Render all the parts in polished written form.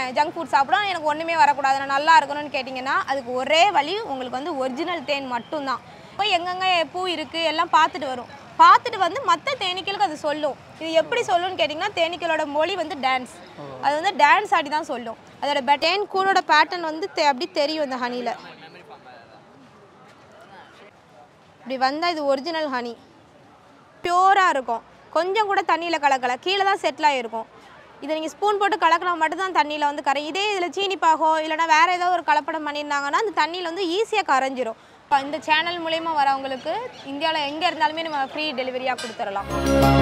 Junk food சாப்பிடும் எனக்கு ஒன்றுமே வரக்கூடாது நான் நல்லா இருக்கணும்னு கேட்டிங்கன்னா அதுக்கு ஒரே வழி உங்களுக்கு வந்து ஒரிஜினல் தேன் மட்டும்தான். இப்போ எங்கெங்கே பூ இருக்குது எல்லாம் பார்த்துட்டு வரும், பார்த்துட்டு வந்து மற்ற தேனீக்களுக்கு அது சொல்லும். இது எப்படி சொல்லும்னு கேட்டிங்கன்னா தேனீக்களோட மொழி வந்து டான்ஸ், அது வந்து டான்ஸ் ஆடி தான் சொல்லும். அதோட தேன் கூடோட பேட்டர்ன் வந்து அப்படி தெரியும் இந்த ஹனியில். இப்படி வந்தால் இது ஒரிஜினல் ஹனி, பியூராக இருக்கும், கொஞ்சம் கூட தண்ணியில் கலக்கலை, கீழே தான் செட்டில் ஆகிருக்கும். இதை நீங்கள் ஸ்பூன் போட்டு கலக்கினா மட்டும்தான் தண்ணியில் வந்து கரையும். இதே இதில் சீனி பாகோ இல்லைனா வேறு ஏதோ ஒரு கலப்படம் பண்ணியிருந்தாங்கன்னா அந்த தண்ணியில் வந்து ஈஸியாக கரைஞ்சிரும். இந்த சேனல் மூலயமா வரவங்களுக்கு இந்தியாவில் எங்கே இருந்தாலுமே நம்ம ஃப்ரீ டெலிவரியாக கொடுத்துடலாம்.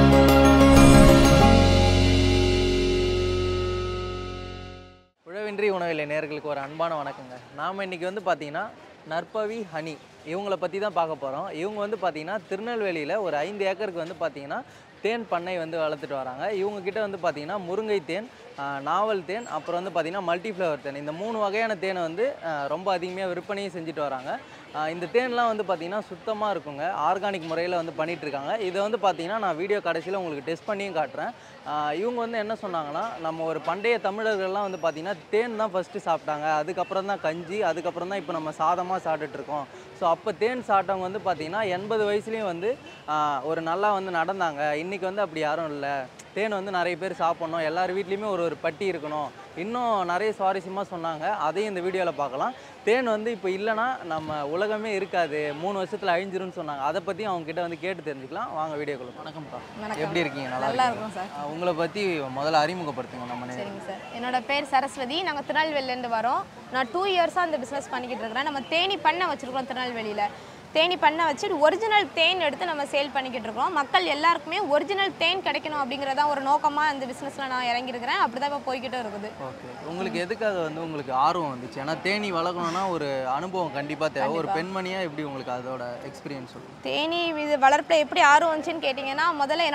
உழவின்றி உணவில்லை நேயர்களுக்கு ஒரு அன்பான வணக்கங்க. நாம் இன்றைக்கி வந்து பார்த்திங்கன்னா நற்பவி ஹனி இவங்களை பற்றி தான் பார்க்க போகிறோம். இவங்க வந்து பார்த்திங்கன்னா திருநெல்வேலியில் ஒரு 5 ஏக்கருக்கு வந்து பார்த்திங்கன்னா தேன் பண்ணை வந்து வளர்த்துட்டு வராங்க. இவங்கக்கிட்ட வந்து பார்த்திங்கன்னா முருங்கை தேன், நாவல் தேன், அப்புறம் வந்து பார்த்திங்கன்னா மல்டி ஃப்ளவர் தேன், இந்த 3 வகையான தேனை வந்து ரொம்ப அதிகமாக விற்பனையும் செஞ்சுட்டு வராங்க. இந்த தேன்லாம் வந்து பார்த்திங்கன்னா சுத்தமாக இருக்குங்க, ஆர்கானிக் முறையில் வந்து பண்ணிகிட்ருக்காங்க. இதை வந்து பார்த்திங்கன்னா நான் வீடியோ கடைசியில் உங்களுக்கு டெஸ்ட் பண்ணியும் காட்டுறேன். இவங்க வந்து என்ன சொன்னாங்கன்னா, நம்ம ஒரு பண்டைய தமிழர்கள்லாம் வந்து பார்த்திங்கன்னா தேன் தான் ஃபஸ்ட்டு சாப்பிட்டாங்க, அதுக்கப்புறம் தான் கஞ்சி, அதுக்கப்புறம் தான் இப்போ நம்ம சாதமாக சாப்பிட்டுட்ருக்கோம். ஸோ அப்போ தேன் சாப்பிட்டவங்க வந்து பார்த்திங்கன்னா 80 வயசுலேயும் வந்து ஒரு நல்லா வந்து நடந்தாங்க. இன்றைக்கி வந்து அப்படி யாரும் இல்லை. தேன் வந்து நிறைய பேர் சாப்பிட்ணும், எல்லார் வீட்லேயுமே ஒரு பட்டி இருக்கணும், இன்னும் நிறைய சுவாரஸ்யமாக சொன்னாங்க. அதையும் இந்த வீடியோவில் பார்க்கலாம். தேன் வந்து இப்போ இல்லைனா நம்ம உலகமே இருக்காது, 3 வருஷத்தில் அழிஞ்சிரும்னு சொன்னாங்க. அதை பற்றி அவங்ககிட்ட வந்து கேட்டு தெரிஞ்சுக்கலாம். வாங்க வீடியோக்குள்ள. வணக்கம்ப்பா, எப்படி இருக்கீங்க? நல்லா இருக்கும் சார். உங்களை பற்றி முதல்ல அறிமுகப்படுத்துங்க. நம்ம சரிங்க சார், என்னோட பேர் சரஸ்வதி, நாங்கள் திருநெல்வேலியிலேருந்து வரோம். நான் 2 இயர்ஸாக அந்த பிஸ்னஸ் பண்ணிக்கிட்டு இருக்கிறேன். நம்ம தேனி பண்ணை வச்சுருக்கோம் திருநெல்வேலியில். தேனி பண்ணை வச்சு ஒரிஜினல் தேன் எடுத்து நம்ம சேல் பண்ணிக்கிட்டு இருக்கோம். மக்கள் எல்லாருக்குமே ஒரிஜினல் தேன் கிடைக்கணும் அப்படிங்கிறதான் ஒரு நோக்கமாக இந்த பிஸ்னஸில் நான் இறங்கியிருக்கிறேன். அப்படி தான் இப்போ போய்கிட்டு இருக்குது. ஓகே, உங்களுக்கு எதுக்காக வந்து உங்களுக்கு ஆர்வம் வந்துச்சு? ஏன்னா தேனி வளர்க்கணும்னா ஒரு அனுபவம் கண்டிப்பாக தேவை. ஒரு பெண்மணியாக எப்படி உங்களுக்கு அதோட எக்ஸ்பீரியன்ஸ் சொல்லுங்கள். தேனி இது வளர்ப்பில் எப்படி ஆர்வம் வந்துச்சுன்னு கேட்டிங்கன்னா, முதல்ல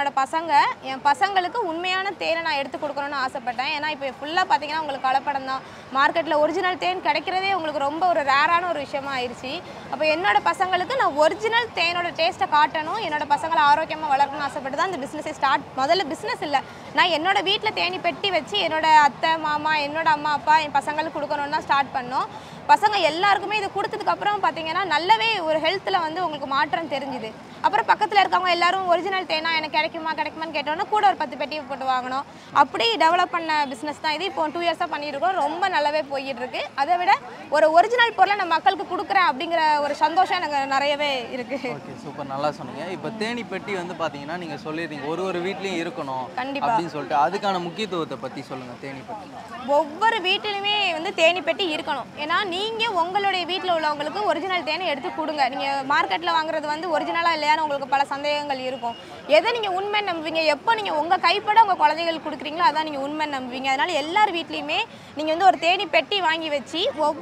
என் பசங்களுக்கு உண்மையான தேனை நான் எடுத்து கொடுக்கணும்னு ஆசைப்பட்டேன். ஏன்னா இப்போ ஃபுல்லாக பார்த்தீங்கன்னா உங்களுக்கு கலப்படம் தான். மார்க்கெட்டில் ஒரிஜினல் தேன் கிடைக்கிறதே உங்களுக்கு ரொம்ப ஒரு ரேரான ஒரு விஷயமா ஆயிடுச்சு. அப்போ என்னோட பசங்களுக்கு நான் ஒரிஜினல் தேனோட டேஸ்ட்டை காட்டணும், என்னோட பசங்களை ஆரோக்கியமாக வளர்க்கணும்னு ஆசைப்பட்டு தான் இந்த பிஸ்னஸை முதல்ல பிஸ்னஸ் இல்லை, நான் என்னோட வீட்டில் தேனி பெட்டி வச்சு என்னோட அத்தை மாமா என்னோட அம்மா அப்பா என் பசங்களுக்கு கொடுக்கணும்னு தான் ஸ்டார்ட் பண்ணோம். பசங்க எல்லாருக்குமே இது கொடுத்ததுக்கப்புறம் பார்த்தீங்கன்னா நல்லாவே ஒரு ஹெல்த்தில் வந்து உங்களுக்கு மாற்றம் தெரிஞ்சுது. அப்புறம் பக்கத்தில் இருக்கவங்க எல்லாரும் ஒரிஜினல் தேனா எனக்கு கிடைக்குமான்னு கேட்டோன்னா கூட ஒரு 10 பெட்டி போட்டு வாங்கினோம். அப்படி டெவலப் பண்ண பிஸ்னஸ் தான் இது. இப்போ 2 இயர்ஸாக பண்ணியிருக்கோம். ரொம்ப நல்லாவே போய்கிட்டு இருக்கு. அதை விட ஒரு ஒரிஜினல் பொருளை நான் மக்களுக்கு கொடுக்குறேன் அப்படிங்கிற ஒரு சந்தோஷம் எனக்கு நிறையவே இருக்குது. ஓகே, சூப்பர், நல்லா சொன்னீங்க. இப்போ தேனி பெட்டி வந்து பார்த்தீங்கன்னா நீங்கள் சொல்லியிருந்தீங்க ஒரு வீட்லேயும் இருக்கணும் அப்படின்னு சொல்லிட்டு, அதுக்கான முக்கியத்துவத்தை பற்றி சொல்லுங்கள். தேனி பெட்டி ஒவ்வொரு வீட்டிலுமே வந்து தேனி பெட்டி இருக்கணும். ஏன்னா நீங்கள் உங்களுடைய வீட்டில் உள்ளவங்களுக்கு ஒரிஜினல் தேனை எடுத்து கொடுங்க. நீங்கள் மார்க்கெட்டில் வாங்குறது வந்து ஒரிஜினலாக இல்லையான்னு உங்களுக்கு பல சந்தேகங்கள் இருக்கும். எதை நீங்கள் உண்மை நம்புவீங்க? எப்போ நீங்கள் உங்கள் கைப்பட உங்கள் குழந்தைகள் கொடுக்குறீங்களோ அதான் நீங்கள் உண்மை நம்புவீங்க. அதனால் எல்லார் வீட்லேயுமே நீங்கள் வந்து ஒரு தேனி பெட்டி வாங்கி வச்சு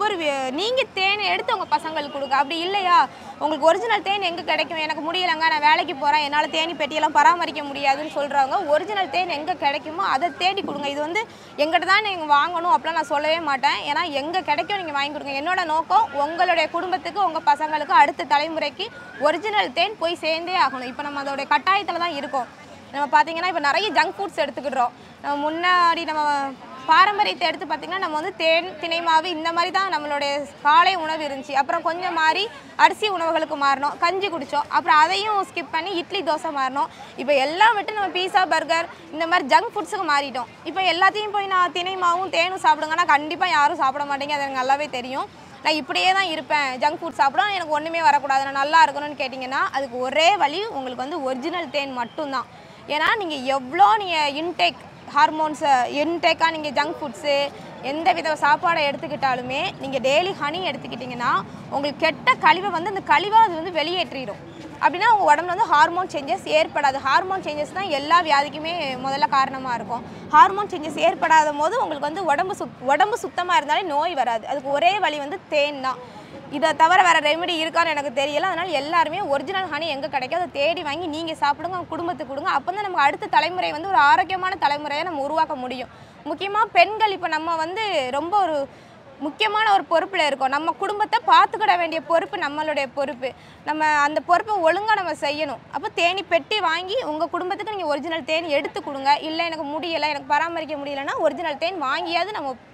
நீங்கள் தேனை எடுத்து உங்கள் பசங்களுக்கு கொடுங்க. அப்படி இல்லையா உங்களுக்கு ஒரிஜினல் தேன் எங்கே கிடைக்கும், எனக்கு முடியலைங்க நான் வேலைக்கு போகிறேன் என்னால் தேனி பெட்டியெல்லாம் பராமரிக்க முடியாதுன்னு சொல்கிறவங்க ஒரிஜினல் தேன் எங்கே கிடைக்குமோ அதை தேடி கொடுங்க. இது வந்து எங்கிட்ட தான் நீங்கள் வாங்கணும் அப்படிலாம் நான் சொல்லவே மாட்டேன். ஏன்னா எங்கே கிடைக்கும் நீங்கள் வாங்கி கொடுங்க. என்னோட நோக்கம் உங்களுடைய குடும்பத்துக்கு உங்கள் பசங்களுக்கு அடுத்த தலைமுறைக்கு ஒரிஜினல் தேன் போய் சேர்ந்தே ஆகணும். இப்போ நம்ம அதோடைய கட்டாயத்தில் தான் இருக்கோம். நம்ம பார்த்தீங்கன்னா இப்போ நிறைய ஜங்க் ஃபுட்ஸ் எடுத்துக்கிடுறோம். நம்ம முன்னாடி நம்ம பாரம்பரியத்தை எடுத்து பார்த்திங்கன்னா நம்ம வந்து தேன் திணை மாவு இந்த மாதிரி தான் நம்மளுடைய காலை உணவு இருந்துச்சு. அப்புறம் கொஞ்சம் மாறி அரிசி உணவுகளுக்கு மாறினோம், கஞ்சி குடித்தோம். அப்புறம் அதையும் ஸ்கிப் பண்ணி இட்லி தோசை மாறினோம். இப்போ எல்லாம் விட்டு நம்ம பீஸா பர்கர் இந்த மாதிரி ஜங்க் ஃபுட்ஸுக்கு மாறிட்டோம். இப்போ எல்லாத்தையும் போய் நான் திணை மாவும் தேனும் சாப்பிடுங்கன்னா கண்டிப்பாக யாரும் சாப்பிட மாட்டேங்க, அது எனக்கு நல்லாவே தெரியும். நான் இப்படியே தான் இருப்பேன், ஜங்க் ஃபுட் சாப்பிடும் எனக்கு ஒன்றுமே வரக்கூடாது நான் நல்லா இருக்கணும்னு கேட்டிங்கன்னா அதுக்கு ஒரே வழி உங்களுக்கு வந்து ஒரிஜினல் தேன் மட்டும்தான். ஏன்னா நீங்கள் எவ்வளோ நீங்கள் இன்டேக் ஹார்மோன்ஸை இன்டேக்காக நீங்கள் ஜங்க் ஃபுட்ஸு எந்த வித சாப்பாடை எடுத்துக்கிட்டாலுமே நீங்கள் டெய்லி ஹனி எடுத்துக்கிட்டிங்கன்னா உங்களுக்கு கெட்ட கழிவை வந்து அந்த கழிவை அது வந்து வெளியேற்றிடும். அப்படின்னா உங்கள் உடம்புல வந்து ஹார்மோன் சேஞ்சஸ் ஏற்படாது. ஹார்மோன் சேஞ்சஸ் தான் எல்லா வியாதிக்குமே முதல்ல காரணமாக இருக்கும். ஹார்மோன் சேஞ்சஸ் ஏற்படாத போது உங்களுக்கு வந்து உடம்பு சுத்தமாக இருந்தாலே நோய் வராது. அதுக்கு ஒரே வழி வந்து தேன் தான். இதை தவிர வேறு ரெமெடி இருக்கான்னு எனக்கு தெரியல. அதனால் எல்லாருமே ஒரிஜினல் ஹனி எங்கே கிடைக்கும் அதை தேடி வாங்கி நீங்கள் சாப்பிடுங்க, குடும்பத்துக்கு கொடுங்க. அப்போ தான் நமக்கு அடுத்த தலைமுறை வந்து ஒரு ஆரோக்கியமான தலைமுறையை நம்ம உருவாக்க முடியும். முக்கியமாக பெண்கள் இப்போ நம்ம வந்து ரொம்ப ஒரு முக்கியமான ஒரு பொறுப்பில் இருக்கோம். நம்ம குடும்பத்தை பார்த்துக்கிட வேண்டிய பொறுப்பு நம்மளுடைய பொறுப்பு. நம்ம அந்த பொறுப்பை ஒழுங்காக நம்ம செய்யணும். அப்போ தேனி பெட்டி வாங்கி உங்கள் குடும்பத்துக்கு நீங்கள் ஒரிஜினல் தேன் எடுத்து கொடுங்க. இல்லை எனக்கு முடியலை, எனக்கு பராமரிக்க முடியலைன்னா ஒரிஜினல் தேன் வாங்கியாவது நம்ம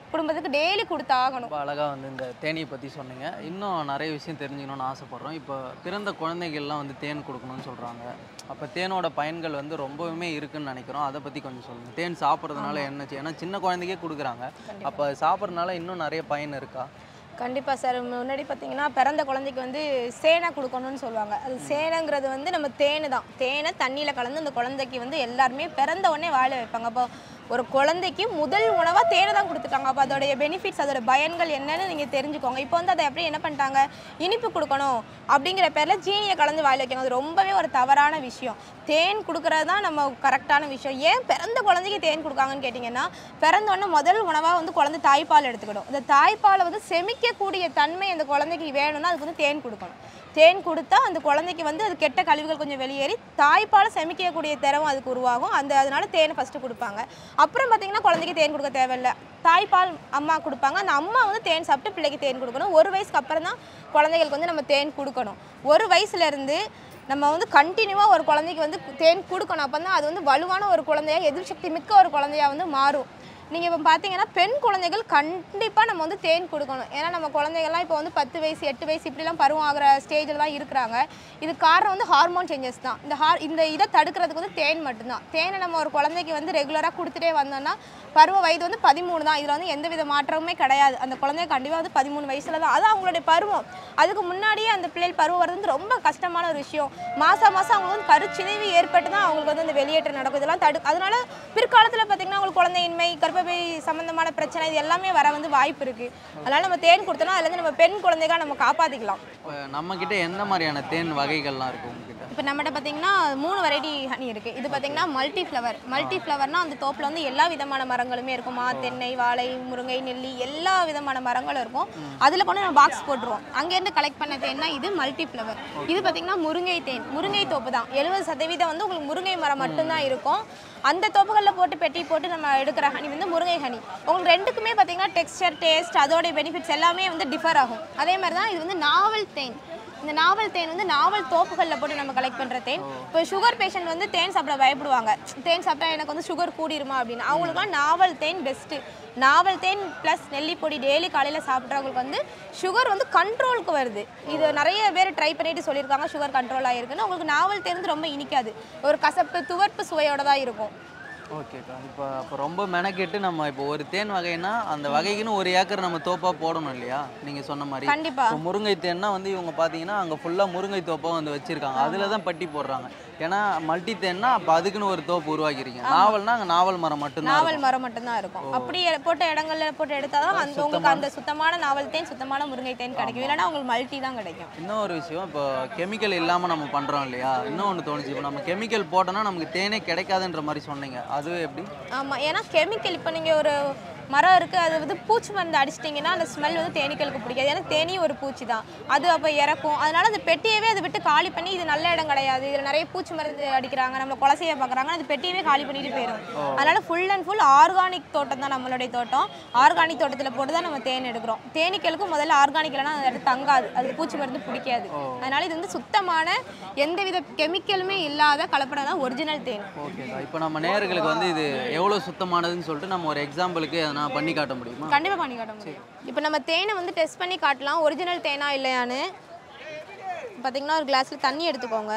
குடும்பத்துக்கு டெய்லி கொடுத்தாகணும். ரொம்ப அழகாக வந்து இந்த தேனியை பற்றி சொன்னீங்க. இன்னும் நிறைய விஷயம் தெரிஞ்சுக்கணும்னு ஆசைப்பட்றோம். இப்போ பிறந்த குழந்தைகள்லாம் வந்து தேன் கொடுக்கணும்னு சொல்கிறாங்க. அப்போ தேனோட பயன்கள் வந்து ரொம்பவுமே இருக்குன்னு நினைக்கிறோம். அதை பற்றி கொஞ்சம் சொல்லுங்கள். தேன் சாப்பிட்றதுனால என்ன? ஏன்னா சின்ன குழந்தைக்கே கொடுக்குறாங்க. அப்போ சாப்பிட்றதுனால இன்னும் நிறைய பயன் இருக்கா? கண்டிப்பாக சார். முன்னாடி பார்த்தீங்கன்னா பிறந்த குழந்தைக்கு வந்து சேனை கொடுக்கணும்னு சொல்லுவாங்க. அது சேனைங்கிறது வந்து நம்ம தேனு தான். தேனை தண்ணியில் கலந்து அந்த குழந்தைக்கு வந்து எல்லாருமே பிறந்த உடனே வாயில வைப்பாங்க. அப்போ ஒரு குழந்தைக்கு முதல் உணவாக தேனை தான் கொடுத்துருக்காங்க. அப்போ அதோடைய பெனிஃபிட்ஸ், அதோட பயன்கள் என்னன்னு நீங்கள் தெரிஞ்சுக்கோங்க. இப்போ வந்து அதை எப்படி என்ன பண்ணிட்டாங்க, இனிப்பு கொடுக்கணும் அப்படிங்கிற பேரில் ஜீனியை கலந்து வாயில் வைக்காங்க. அது ரொம்பவே ஒரு தவறான விஷயம். தேன் கொடுக்குறது தான் நம்ம கரெக்டான விஷயம். ஏன் பிறந்த குழந்தைக்கு தேன் கொடுக்காங்கன்னு கேட்டிங்கன்னா, பிறந்த உடனே முதல் உணவாக வந்து குழந்தை தாய்ப்பால் எடுத்துக்கணும். இந்த தாய்ப்பாலை வந்து செமிக்கக்கூடிய தன்மை அந்த குழந்தைக்கு வேணும்னா அதுக்கு வந்து தேன் கொடுக்கணும். தேன் கொடுத்தா அந்த குழந்தைக்கு வந்து அது கெட்ட கழிவுகள் கொஞ்சம் வெளியேறி தாய்ப்பால் செமிக்கக்கூடிய திறவும் அதுக்கு உருவாகும். அதனால தேனை ஃபஸ்ட்டு கொடுப்பாங்க. அப்புறம் பார்த்திங்கன்னா குழந்தைக்கு தேன் கொடுக்க தேவையில்லை. தாய்ப்பால் அம்மா கொடுப்பாங்க. அந்த அம்மா வந்து தேன் சாப்பிட்டு பிள்ளைக்கு தேன் கொடுக்கணும். 1 வயசுக்கு அப்புறம் தான் குழந்தைகளுக்கு வந்து நம்ம தேன் கொடுக்கணும். 1 வயசுலேருந்து நம்ம வந்து கண்டினியூவாக ஒரு குழந்தைக்கு வந்து தேன் கொடுக்கணும். அப்போ தான் அது வந்து வலுவான ஒரு குழந்தையாக, எதிர்சக்தி மிக்க ஒரு குழந்தையாக வந்து மாறும். நீங்கள் இப்போ பார்த்தீங்கன்னா பெண் குழந்தைகள் கண்டிப்பாக நம்ம வந்து தேன் கொடுக்கணும். ஏன்னா நம்ம குழந்தைகள்லாம் இப்போ வந்து 10 வயசு 8 வயசு இப்படிலாம் பருவம் ஆகிற ஸ்டேஜில் தான் இருக்கிறாங்க. இது காரணம் வந்து ஹார்மோன் சேஞ்சஸ் தான். இந்த இதை தடுக்கிறதுக்கு வந்து தேன் மட்டும்தான். தேனை நம்ம ஒரு குழந்தைக்கு வந்து ரெகுலராக கொடுத்துட்டே வந்தோம்னா பருவ வயது வந்து 13 தான். இதில் வந்து எந்த வித மாற்றமுமே கிடையாது. அந்த குழந்தைய கண்டிப்பாக வந்து 13 வயசில் தான். அது அவங்களுடைய பருவம். அதுக்கு முன்னாடியே அந்த பிள்ளைகள் பருவம் வர்றது வந்து ரொம்ப கஷ்டமான ஒரு விஷயம். மாதம் அவங்க வந்து கருச்சிதைவு ஏற்பட்டு தான் அவங்களுக்கு வந்து அந்த வெளியேற்றம் நடக்கும். இதெல்லாம் அதனால பிற்காலத்தில் பார்த்திங்கன்னா அவங்களுக்கு குழந்தையின்மை, கர்ப்பப்பை சம்மந்தமான பிரச்சனை இது எல்லாமே வர வந்து வாய்ப்பு இருக்குது. அதனால் நம்ம தேன் கொடுத்தோம்னா அதுலேருந்து நம்ம பெண் குழந்தைகளை நம்ம காப்பாற்றிக்கலாம். இப்போ நம்மக்கிட்ட எந்த மாதிரியான தேன் வகைகள்லாம் இருக்கும் உங்ககிட்ட? இப்போ நம்மகிட்ட பார்த்தீங்கன்னா 3 வெரைட்டி ஹனி இருக்குது. இது பார்த்தீங்கன்னா மல்டி ஃப்ளவர்னால் அந்த தோப்பில் வந்து எல்லா விதமான மரங்களுமே இருக்கும். தென்னை, வாழை, முருங்கை, நெல்லி எல்லா விதமான மரங்களும் இருக்கும். அதில் கொண்டு நம்ம பாக்ஸ் போட்டுருவோம். அங்கேருந்து கலெக்ட் பண்ண தேன்னா இது மல்டி ஃப்ளவர். இது பார்த்தீங்கன்னா முருங்கை தேன், முருங்கை தோப்பு தான். 70% வந்து உங்களுக்கு முருங்கை மரம் மட்டும்தான் இருக்கும். அந்த தோப்புகளில் போட்டு பெட்டி போட்டு நம்ம எடுக்கிற ஹனி வந்து முருங்கை ஹனி. உங்களுக்கு ரெண்டுக்குமே பார்த்தீங்கன்னா டெக்ஸ்டர், டேஸ்ட், அதோடைய பெனிஃபிட்ஸ் எல்லாமே வந்து டிஃபர் ஆகும். அதே மாதிரி தான் இது வந்து நாவல் தேன். இந்த நாவல் தேன் வந்து நாவல் தோப்புகளில் போட்டு நம்ம கலெக்ட் பண்ணுற தேன். இப்போ சுகர் பேஷண்ட் வந்து தேன் சாப்பிட பயப்படுவாங்க. தேன் சாப்பிட்டா எனக்கு வந்து சுகர் கூடிருமா அப்படின்னு. அவங்களுக்குலாம் நாவல் தேன் பெஸ்ட்டு. நாவல் தேன் ப்ளஸ் நெல்லிப்பொடி டெய்லி காலையில் சாப்பிட்றவங்களுக்கு வந்து சுகர் வந்து கண்ட்ரோலுக்கு வருது. இது நிறைய பேர் ட்ரை பண்ணிட்டு சொல்லியிருக்காங்க சுகர் கண்ட்ரோல் ஆகிருக்குன்னு. உங்களுக்கு நாவல் தேன் வந்து ரொம்ப இனிக்காது. ஒரு கசப்பு துவர்ப்பு சுவையோட தான் இருக்கும். ஓகேக்கா. இப்போ ரொம்ப மெனக்கெட்டு நம்ம இப்போ ஒரு தேன் வகைன்னா அந்த வகைக்குன்னு 1 ஏக்கர் நம்ம தோப்பாக போடணும் இல்லையா? நீங்கள் சொன்ன மாதிரி கண்டிப்பாக. இப்போ முருங்கை தேன்னா வந்து இவங்க பார்த்தீங்கன்னா அங்கே ஃபுல்லாக முருங்கை தோப்பாக வந்து வச்சுருக்காங்க. அதில் தான் பட்டி போடுறாங்க. ஏன்னா மல்டி தேன்னா அப்போ அதுக்குன்னு ஒரு தோப்பு உருவாக்கிருக்கீங்க. நாவல்னா அங்கே நாவல் மரம் மட்டும்தான், நாவல் மரம் மட்டும்தான் இருக்கும். அப்படி போட்ட இடங்கள்ல போட்டு எடுத்தால் தான் அந்த உங்களுக்கு அந்த சுத்தமான நாவல் தேன், சுத்தமான முருங்கை தேன் கிடைக்கும். இல்லைன்னா உங்களுக்கு மல்டி தான் கிடைக்கும். இன்னொரு விஷயம், இப்போ கெமிக்கல் இல்லாமல் நம்ம பண்ணுறோம் இல்லையா? இன்னொன்று தோணுச்சு, இப்போ நம்ம கெமிக்கல் போட்டோன்னா நமக்கு தேனே கிடைக்காதுன்ற மாதிரி சொன்னீங்க. அது எப்படி? ஆமாம், ஏன்னா கெமிக்கல் இப்போ நீங்கள் ஒரு மரம் இருக்குது, அது வந்து பூச்சி மருந்து அடிச்சிட்டிங்கன்னா அந்த ஸ்மெல் வந்து தேனீக்களுக்கு பிடிக்காது. ஏன்னா தேனியும் ஒரு பூச்சி தான், அது அப்போ இறக்கும். அதனால் அந்த பெட்டியவே அதை விட்டு காலி பண்ணி இது நல்ல இடம் கிடையாது, இதில் நிறைய பூச்சி மருந்து அடிக்கிறாங்க, நம்மளை கொலை செய்ய பார்க்குறாங்க, அந்த பெட்டியவே காலி பண்ணிட்டு போயிடும். அதனால் ஃபுல் அண்ட் ஃபுல் ஆர்கானிக் தோட்டம் தான் நம்மளுடைய தோட்டம். ஆர்கானிக் தோட்டத்தில் போட்டு தான் நம்ம தேன் எடுக்கிறோம். தேனீக்களுக்கும் முதல்ல ஆர்கானிக் இல்லைனா அது தங்காது, அதுக்கு பூச்சி மருந்து பிடிக்காது. அதனால் இது வந்து சுத்தமான எந்தவித கெமிக்கலுமே இல்லாத கலப்படம் தான் ஒரிஜினல் தேன். ஓகே, இப்போ நம்ம நேயர்களுக்கு வந்து இது எவ்வளோ சுத்தமானதுன்னு சொல்லிட்டு நம்ம ஒரு எக்ஸாம்பிளுக்கு நான் பண்ணி காட்ட முடியுமா? கண்டிப்பாக பண்ணி காட்ட முடியும். இப்போ நம்ம தேனை வந்து டெஸ்ட் பண்ணி காட்டலாம் ஒரிஜினல் தேனா இல்லையான்னு. பார்த்தீங்கன்னா ஒரு கிளாஸில் தண்ணி எடுத்துக்கோங்க.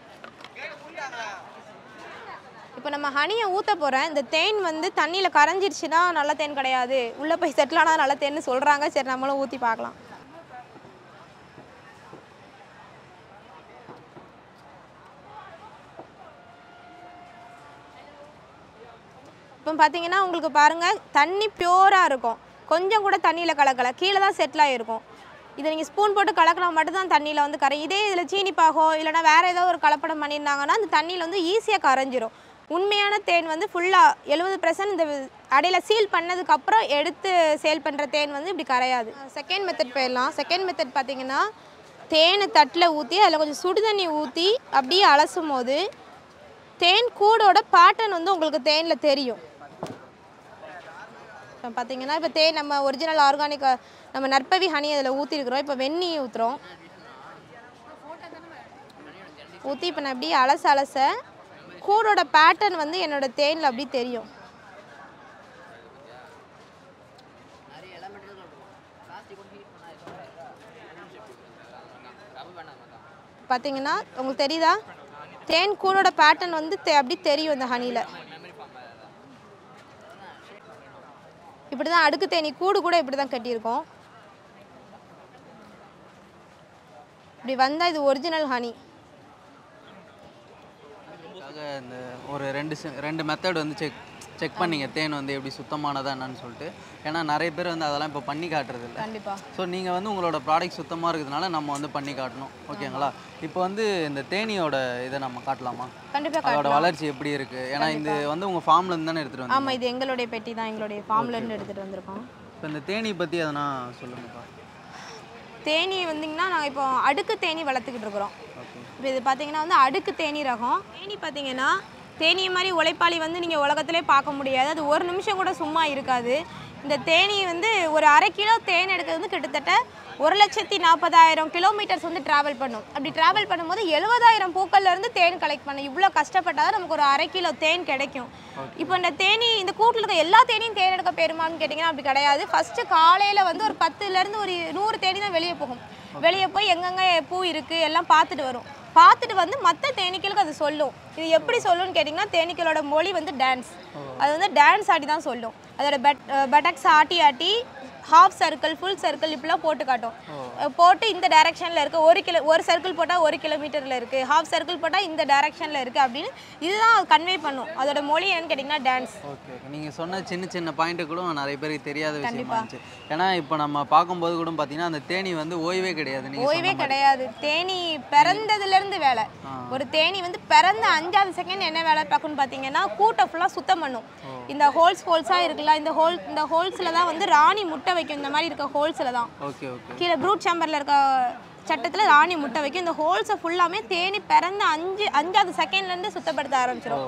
இப்போ நம்ம ஹனியை ஊற்ற போகிறேன். இந்த தேன் வந்து தண்ணியில் கரைஞ்சிருச்சுன்னா நல்ல தேன் கிடையாது, உள்ளே போய் செட்டில் ஆனால் நல்ல தேன்னு சொல்கிறாங்க. சரி, நம்மளும் ஊற்றி பார்க்கலாம். இப்போ பார்த்தீங்கன்னா உங்களுக்கு பாருங்கள் தண்ணி பியூராக இருக்கும், கொஞ்சம் கூட தண்ணியில் கலக்கலை, கீழே தான் செட்டில் ஆகிருக்கும். இதை நீங்கள் ஸ்பூன் போட்டு கலக்கினா மட்டும்தான் தண்ணியில் வந்து கரை. இதே இதில் சீனி பாகோ இல்லைனா வேறு ஏதோ ஒரு கலப்படம் பண்ணியிருந்தாங்கன்னா அந்த தண்ணியில் வந்து ஈஸியாக கரைஞ்சிரும். உண்மையான தேன் வந்து ஃபுல்லாக 70% இந்த அடையில் சீல் பண்ணதுக்கப்புறம் எடுத்து சேல் பண்ணுற தேன் வந்து இப்படி கரையாது. செகண்ட் மெத்தட் போயிடலாம். செகண்ட் மெத்தட் பார்த்தீங்கன்னா தேனை தட்டில் ஊற்றி அதில் கொஞ்சம் சுடு தண்ணி ஊற்றி அப்படியே அலசும் போது தேன் கூடோட பேட்டர்ன் வந்து உங்களுக்கு தேனில் தெரியும். இப்போ பார்த்தீங்கன்னா இப்போ தேன் நம்ம ஒரிஜினல் ஆர்கானிக் நம்ம நற்பவி ஹனி அதில் ஊற்றிருக்கிறோம். இப்போ வெந்நீர் ஊற்றுறோம். ஊற்றி இப்போ நான் அப்படியே அலச கூடோட பேட்டர்ன் வந்து என்னோடய தேனில் அப்படி தெரியும். பார்த்தீங்கன்னா உங்களுக்கு தெரியுதா, தேன் கூடோட பேட்டர்ன் வந்து அப்படி தெரியும் இந்த ஹனியில். இப்படி தான் அடுக்கு தேனி கூடு கூட இப்படி தான் கட்டியிருக்கோம். இப்படி வந்தால் இது ஒரிஜினல் ஹனி. இந்த ஒரு ரெண்டு மெத்தட் வந்து செக் பண்ணிங்க தேன் வந்து எப்படி சுத்தமானதா என்னன்னு சொல்லிட்டு. ஏன்னா நிறைய பேர் வந்து அதெல்லாம் இப்போ பண்ணி காட்டுறது இல்லை. கண்டிப்பாக. ஸோ நீங்கள் வந்து உங்களோட ப்ராடக்ட் சுத்தமாக இருக்கிறதுனால நம்ம வந்து பண்ணி காட்டணும். ஓகேங்களா? இப்போ வந்து இந்த தேனியோட இதை நம்ம காட்டலாமா? கண்டிப்பாக. அதோட வளர்ச்சி எப்படி இருக்குது? ஏன்னா இது வந்து உங்கள் ஃபார்ம்லேருந்து தானே எடுத்துகிட்டு வந்து. ஆமாம், இது எங்களுடைய பெட்டி தான், எங்களுடைய ஃபார்ம்லேருந்து எடுத்துகிட்டு வந்திருக்கோம். இப்போ இந்த தேனி பற்றி எதனா சொல்லுங்கப்பா. தேனி வந்திங்கன்னா நாங்கள் இப்போ அடுக்கு தேனி வளர்த்துக்கிட்டு இருக்கிறோம். இப்போ இது பார்த்தீங்கன்னா வந்து அடுக்கு தேனி ரகம். தேனி பார்த்தீங்கன்னா தேனியை மாதிரி உழைப்பாளி வந்து நீங்கள் உலகத்திலே பார்க்க முடியாது. அது ஒரு நிமிஷம் கூட சும்மா இருக்காது. இந்த தேனி வந்து ஒரு 1/2 கிலோ தேன் எடுக்கிறது வந்து கிட்டத்தட்ட 1,40,000 கிலோமீட்டர்ஸ் வந்து ட்ராவல் பண்ணும். அப்படி ட்ராவல் பண்ணும்போது 70,000 பூக்கள்லேருந்து தேன் கலெக்ட் பண்ணணும். இவ்வளோ கஷ்டப்பட்டால் தான் நமக்கு ஒரு 1/2 கிலோ தேன் கிடைக்கும். இப்போ இந்த தேனி இந்த கூட்டில் இருக்க எல்லா தேனியும் தேன் எடுக்க போயிருமான்னு கேட்டிங்கன்னா அப்படி கிடையாது. ஃபஸ்ட்டு காலையில் வந்து ஒரு 10லேருந்து ஒரு 100 தேனி தான் வெளியே போகும். வெளியே போய் எங்கெங்கே பூ இருக்குது எல்லாம் பார்த்துட்டு வரும். பார்த்துட்டு வந்து மற்ற தேனீக்களுக்கு அது சொல்லும். இது எப்படி சொல்லும்னு கேட்டிங்கன்னா தேனீக்களோட மொழி வந்து டான்ஸ். அது வந்து டான்ஸ் ஆடி தான் சொல்லும். அதோட பட்டக்ஸ் ஆட்டி ஆட்டி ஹாஃப் சர்க்கிள் ஃபுல் சர்க்கிள் இப்படிலாம் போட்டு காட்டும். போட்டு இந்த டைரக்ஷனில் இருக்குது, ஒரு சர்க்கிள் போட்டால் 1 கிலோமீட்டரில் இருக்குது, ஹாஃப் சர்க்கிள் போட்டால் இந்த டைரக்ஷனில் இருக்குது அப்படின்னு இதுதான் கன்வே பண்ணும். அதோட மொழி என்னன்னு கேட்டிங்கன்னா டான்ஸ். Okay okay. நீங்கள் சொன்ன சின்ன சின்ன பாயிண்ட்டு கூட நிறைய பேருக்கு தெரியாத விஷயமா இருந்துச்சு. ஏன்னா இப்போ நம்ம பார்க்கும்போது கூட பார்த்தீங்கன்னா அந்த தேனி வந்து ஓய்வே கிடையாது. ஓய்வே கிடையாது. தேனி பிறந்ததுலேருந்து வேலை. ஒரு தேனி வந்து பிறந்த 5வது செகண்ட் என்ன வேலை பார்க்கணும்னு பார்த்தீங்கன்னா கூட்டை ஃபுல்லாக சுத்தம் பண்ணும். இந்த ஹோல்ஸாக இருக்குல்ல, இந்த ஹோல்ஸில் தான் வந்து ராணி முட்டை வைக்கும். இந்த மாதிரி இருக்க ஹோல்ஸில் தான். Okay okay. கீழே ப்ரூட் சேம்பரில் இருக்க சட்டத்தில் ராணி முட்டை வைக்கும். இந்த ஹோல்ஸை ஃபுல்லாமே தேனி பிறந்த 5வது செகண்ட்லேருந்து சுத்தப்படுத்த ஆரம்பிச்சிடும்.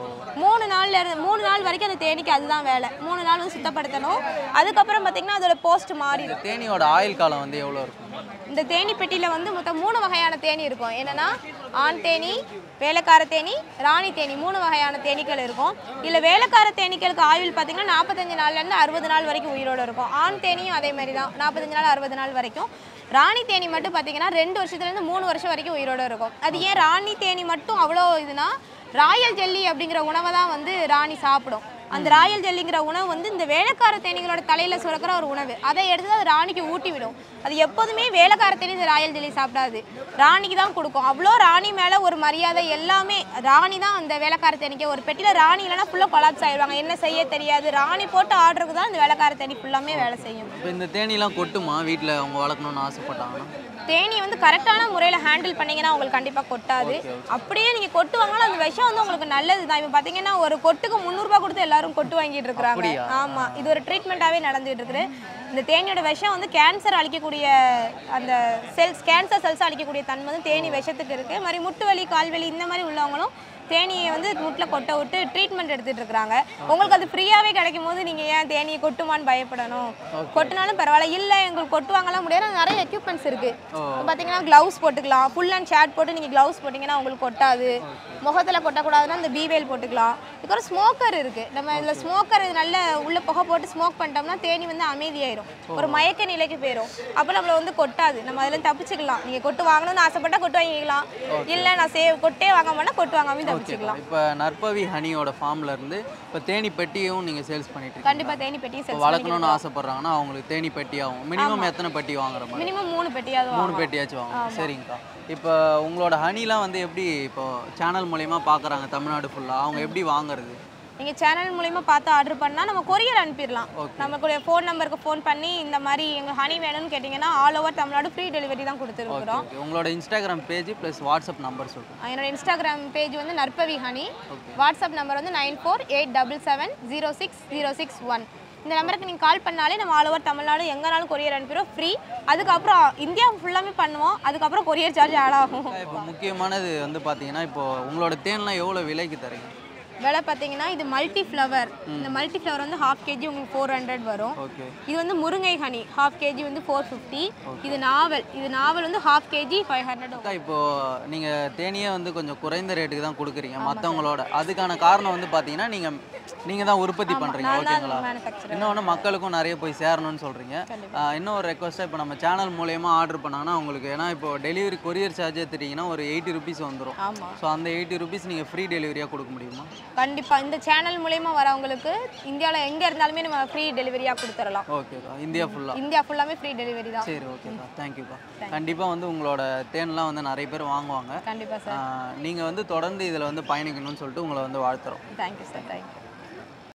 3 நாள் வரைக்கும் அந்த தேனிக்கு அதுதான் வேலை. 3 நாள் வந்து சுத்தப்படுத்தணும். அதுக்கப்புறம் பார்த்தீங்கன்னா அதோட போஸ்ட் மாறிடும். தேனியோட ஆயுள் காலம் வந்து எவ்வளோ இருக்கும்? இந்த தேனி பெட்டியில் வந்து மொத்தம் 3 வகையான தேனி இருக்கும். என்னென்னா ஆண் தேனி, வேலைக்கார தேனி, ராணி தேனி, 3 வகையான தேனீக்கள் இருக்கும். இல்லை வேலைக்கார தேனீக்களுக்கு ஆயுள் பார்த்தீங்கன்னா 45 நாள்லேருந்து 60 நாள் வரைக்கும் உயிரோடு இருக்கும். ஆண் தேனியும் அதே மாதிரி தான், 45 நாள் 60 நாள் வரைக்கும். ராணி தேனி மட்டும் பார்த்தீங்கன்னா 2 வருஷத்துலேருந்து 3 வருஷம் வரைக்கும் உயிரோடு இருக்கும். அது ஏன் ராணி தேனி மட்டும் அவ்வளோ இதுனா, ராயல் ஜெல்லி அப்படிங்கிற உணவை தான் வந்து ராணி சாப்பிடும். அந்த ராயல் ஜெல்லிங்கிற உணவு வந்து இந்த வேலைக்கார தேனீகளோட தலையில் சுரக்கிற ஒரு உணவு. அதை எடுத்து அது ராணிக்கு ஊட்டி விடும். அது எப்போதுமே வேலைக்கார தேனி இந்த ராயல் ஜெல்லி சாப்பிடாது, ராணிக்கு தான் கொடுக்கும். அவ்வளோ ராணி மேலே ஒரு மரியாதை, எல்லாமே ராணி தான் அந்த வேலைக்கார தேனிக்கு. ஒரு பெட்டியில் ராணி இல்லைன்னா ஃபுல்லாக கொலாப்ஸ் ஆயிடுவாங்க, என்ன செய்ய தெரியாது. ராணி போட்டு ஆர்டருக்கு தான் இந்த வேலைக்கார தேனி ஃபுல்லாமே வேலை செய்யும். இப்போ இந்த தேனிலாம் கொட்டுமா வீட்டில் அவங்க வளர்க்கணும்னு ஆசைப்பட்டாங்கன்னா? தேனி வந்து கரெக்டான முறையில் ஹேண்டில் பண்ணிங்கன்னா உங்களுக்கு கண்டிப்பாக கொட்டாது. அப்படியே நீங்கள் கொட்டுவாங்கனாலும் அந்த விஷம் வந்து உங்களுக்கு நல்லது தான். இப்போ பார்த்தீங்கன்னா ஒரு கொட்டுக்கு 300 ரூபா கொடுத்து எல்லாரும் கொட்டு வாங்கிட்டு இருக்கிறாங்க. ஆமாம், இது ஒரு ட்ரீட்மெண்ட்டாகவே நடந்துகிட்டு இருக்குது. இந்த தேனியோட விஷம் வந்து கேன்சர் அழிக்கக்கூடிய அந்த கேன்சர் செல்ஸ் அழிக்கக்கூடிய தன்மை வந்து தேனி விஷத்துக்கு இருக்குது. மாதிரி முட்டு வலி கால் வலி இந்த மாதிரி உள்ளவங்களும் தேனியை வந்து முட்டில் கொட்ட விட்டு ட்ரீட்மெண்ட் எடுத்துகிட்டு இருக்கிறாங்க. உங்களுக்கு அது ஃப்ரீயாகவே கிடைக்கும் போது நீங்கள் ஏன் தேனியை கொட்டுமான்னு பயப்படணும்? கொட்டினாலும் பரவாயில்ல. இல்லை எங்களுக்கு கொட்டுவாங்கலாம் முடியாது, நிறைய எக்யூப்மெண்ட்ஸ் இருக்குது. பார்த்தீங்கன்னா க்ளவுஸ் போட்டுக்கலாம். ஃபுல் அண்ட் ஷேர்ட் போட்டு நீங்கள் க்ளவுஸ் போட்டிங்கன்னா உங்களுக்கு கொட்டாது. முகத்தில் கொட்டக்கூடாதுன்னா இந்த பீவேல் போட்டுக்கலாம். இதுக்கப்புறம் ஸ்மோக்கர் இருக்குது. நம்ம இதில் ஸ்மோக்கர் நல்ல உள்ள புகை போட்டு ஸ்மோக் பண்ணிட்டோம்னா தேனி வந்து அமைதியாயிரும், ஒரு மயக்க நிலைக்கு போயிடும். அப்போ நம்மளை வந்து கொட்டாது. நம்ம அதில் தப்பிச்சுக்கலாம். நீங்கள் கொட்டு வாங்கணும்னு ஆசைப்பட்டால் கொட்டு வாங்கிக்கலாம். இல்லை நான் கொட்டே வாங்க மாட்டேன், கொட்டு வாங்காமல் தப்பிச்சுக்கலாம். இப்போ நற்பவி ஹனியோட ஃபார்ம்ல இருந்து இப்போ தேனி பெட்டியும் நீங்கள் சேல்ஸ் பண்ணிட்டு இருக்கீங்க. கண்டிப்பாக தேனி பெட்டியும் சேல்ஸ் வளர்க்கணும்னு ஆசைப்படுறாங்கன்னா அவங்களுக்கு தேனி பெட்டி ஆகும். மினிமம் எத்தனை பெட்டி வாங்குற மாதிரி? மினிமம் 3 பெட்டியாவது 3 பெட்டியாச்சும் வாங்க. சரிங்கக்கா. இப்போ உங்களோட ஹனிலாம் வந்து எப்படி இப்போ சேனல் மூலயமா பார்க்குறாங்க தமிழ்நாடு ஃபுல்லாக, அவங்க எப்படி வாங்குறது? நீங்கள் சேனல் மூலிமா பார்த்து ஆர்டர் பண்ணால் நம்ம கொரியர் அனுப்பிடலாம். நமக்குடைய ஃபோன் நம்பருக்கு ஃபோன் பண்ணி இந்த மாதிரி எங்கள் ஹனி வேணும்னு கேட்டிங்கன்னா all over Tamil Nadu free delivery தான் கொடுத்துருக்குறோம். உங்களோட Instagram page plus WhatsApp number சொல்லுங்கள். என்னோட இன்ஸ்டாகிராம் பேஜ் வந்து நற்பவி ஹனி. வாட்ஸ்அப் நம்பர் வந்து 9487706061. இந்த நம்பருக்கு நீங்கள் கால் பண்ணாலே நம்ம ஆல் ஓவர் தமிழ்நாடு எங்கேனாலும் கொரியர் அனுப்பிடுவோம், ஃப்ரீ. அதுக்கப்புறம் இந்தியா ஃபுல்லாமே பண்ணுவோம். அதுக்கப்புறம் கொரியர் சார்ஜ் ஆட் ஆகும். இப்போ முக்கியமானது வந்து பார்த்தீங்கன்னா இப்போ உங்களோட தேன்லாம் எவ்வளோ விலைக்கு தரீங்க? விலை பார்த்தீங்கன்னா இது மல்டி ஃப்ளவர். இந்த மல்டி ஃப்ளவர் வந்து ½ kg உங்களுக்கு 400 வரும். ஓகே. இது வந்து முருங்கை ஹனி ½ kg வந்து 450. இது நாவல் வந்து ½ kg 500. அக்கா இப்போ நீங்கள் தேனியே வந்து கொஞ்சம் குறைந்த ரேட்டுக்கு தான் கொடுக்குறீங்க மற்றவங்களோட. அதுக்கான காரணம் வந்து பார்த்தீங்கன்னா நீங்கள் தான் உற்பத்தி பண்ணுறீங்க, ஓகேங்களா? இன்னொன்று மக்களுக்கும் நிறைய போய் சேரணும்னு சொல்கிறீங்க. இன்னும் ஒரு ரெக்வஸ்ட்டாக இப்போ நம்ம சேனல் மூலயமா ஆர்டர் பண்ணாங்கன்னா உங்களுக்கு, ஏன்னா இப்போ டெலிவரி கொரியர் சார்ஜ் எடுத்துட்டிங்கன்னா ஒரு 80 rupees வந்துடும். ஸோ அந்த 80 rupees நீங்கள் ஃப்ரீ டெலிவரியாக கொடுக்க முடியுமா? கண்டிப்பாக இந்த சேனல் மூலயமா வரவங்களுக்கு இந்தியாவில் எங்கே இருந்தாலுமே நம்ம ஃப்ரீ டெலிவரியாக கொடுத்துடலாம். ஓகேக்கா. இந்தியா ஃபுல்லாமே ஃப்ரீ டெலிவரி தான். சரி, ஓகேக்கா. தேங்க்யூக்கா. கண்டிப்பாக வந்து உங்களோட தேன்லாம் வந்து நிறைய பேர் வாங்குவாங்க. கண்டிப்பாக சார். நீங்கள் வந்து தொடர்ந்து இதில் வந்து பயணிக்கணும்னு சொல்லிட்டு உங்களை வந்து வாழ்த்துறோம். Thank you sir. தேங்க்யூ.